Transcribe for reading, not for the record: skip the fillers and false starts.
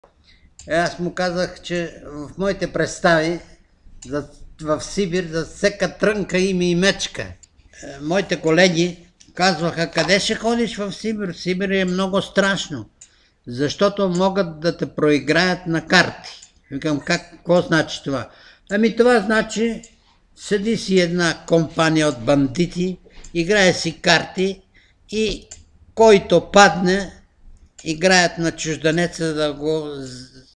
Аз му казах, че в моите представи в Сибир за всяка трънка има и мечка. Моите колеги казваха: къде ще ходиш в Сибир? В Сибир е много страшно, защото могат да те проиграят на карти. Викам: какво значи това? Ами това значи, седи си една компания от бандити, играе си карти и който падне, играят на чужденеца да го